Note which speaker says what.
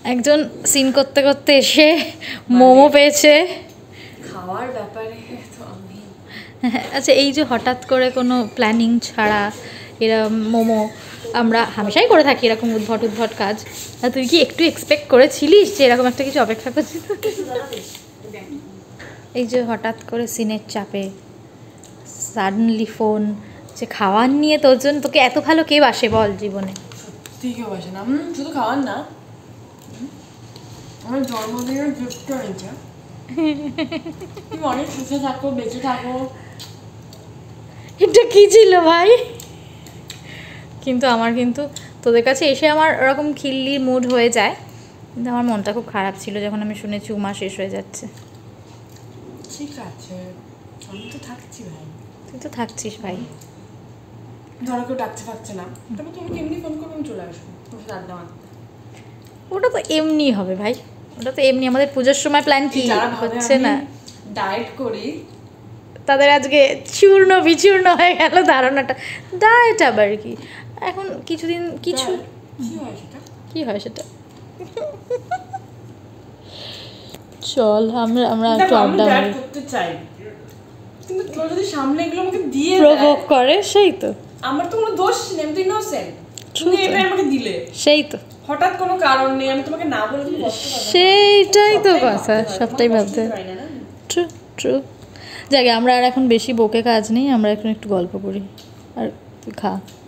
Speaker 1: একজন সিন করতে করতে এসে মোমো পেয়েছে
Speaker 2: খাওয়ার ব্যাপারে তো আমি
Speaker 1: আচ্ছা এই যে হঠাৎ করে কোনো প্ল্যানিং ছাড়া এরা মোমো আমরা হামেশাই করে থাকি এরকম উদ্ভট উদ্ভট কাজ আর তুই কি একটু এক্সপেক্ট করেছিলিস যে এরকম একটা কিছু অপেক্ষা করছিস এই যে হঠাৎ করে সিনের চাপে সাডেনলি ফোন যে খাওয়ার নিয়ে তোর জন্য তোকে এত ভালো কে বাসে বল জীবনে
Speaker 2: সত্যি কেউ বাসে না শুধু খাওয়ার না আমার জন্মদিনের গিফটটা হয়েছে তুমি অনেক সুখে থাকো বেঁচে থাকো
Speaker 1: এটা কী ছিল ভাই কিন্তু আমার কিন্তু তোদের কাছে এসে আমার ওরকম খিল্লির মুড হয়ে যায় কিন্তু আমার মনটা খুব খারাপ ছিল যখন আমি শুনেছি উমা শেষ হয়ে যাচ্ছে
Speaker 2: ঠিক আছে আমি তো থাকছি ভাই
Speaker 1: তুই তো থাকছিস ভাই
Speaker 2: ধরো কেউ ডাকতে পারছে না তবে তুমি এমনি ফোন করবে আমি চলে আসবো তোমার সাথে আড্ডা মারতে
Speaker 1: ওটা তো এমনি হবে ভাই ওটা তো এমনি আমাদের পুজোর সময় প্ল্যান কি হচ্ছে না
Speaker 2: ডায়েট করি
Speaker 1: তাদের আজকে চূর্ণ বিচূর্ণ হয়ে গেল ধারণাটা ডায়েট আবার কি এখন কিছুদিন কিছু কি হয় সেটা চল আমরা একটু আড্ডা মারি
Speaker 2: করতে চাই কিন্তু তোর যদি সামনে এগুলো আমাকে দিয়ে
Speaker 1: প্রভোক করে সেই তো
Speaker 2: আমার তো কোনো দোষ নেই আমি তো ইনোসেন্ট তুমি এটা আমাকে দিলে
Speaker 1: সেই তো
Speaker 2: হঠাৎ কোনো কারণ নেই আমি তোমাকে না বলে তুমি কষ্ট পাবে
Speaker 1: সেইটাই তো কথা সবটাই ভাবতে ট্রু ট্রু যাকে আমরা আর এখন বেশি বকে কাজ নেই আমরা এখন একটু গল্প করি আর তুই খা